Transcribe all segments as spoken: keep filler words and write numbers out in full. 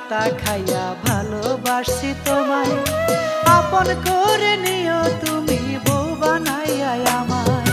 পাতা খাইয়া ভালোবাসি তোমায়, আপন করে নিও তুমি বউ বানাইয়া আমায়।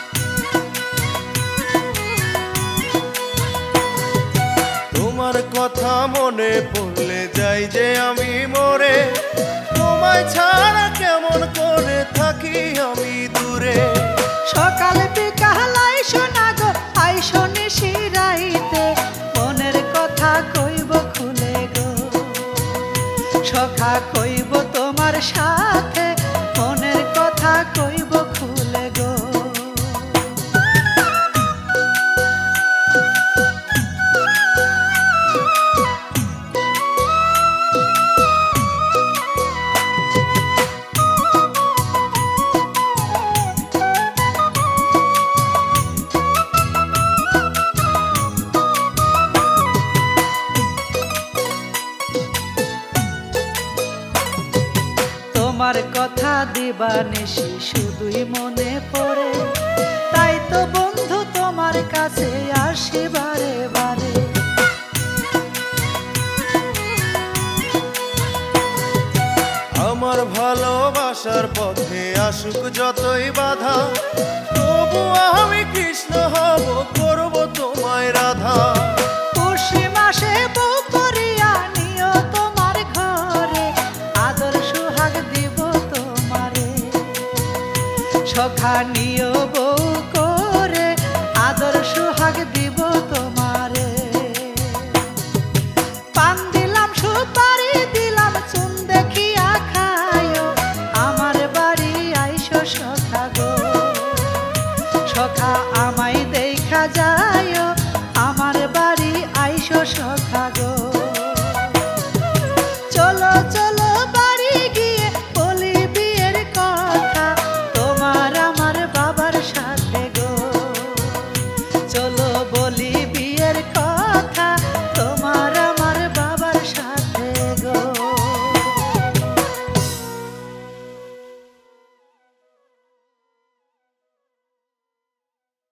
তোমার কথা মনে পড়লে যাই যে আমি মরে, তোমায় ছাড়া কেমন করে থাকি আমি দূরে। সকাল বিকাল আইসো না গো আইসো নিশি রাইতে, মনের কথা কইব খুলে গো সখা কইব তোমার সাথে, মনের কথা কইব খুলে গো। তোমার কথা দিবানিশি শুধুই মনে পড়ে, তাই তো বন্ধু তোমার কাছে আসি বারে বারে। আমার ভালোবাসার পথে আসুক যতই বাধা, তবু আমি কৃষ্ণ হব করব তোমায় রাধা। পৌষি মাসে বউ করিয়া নিও তোমার ঘরে, আদর সুহাগ দিব তোমারে সখা নিও বউ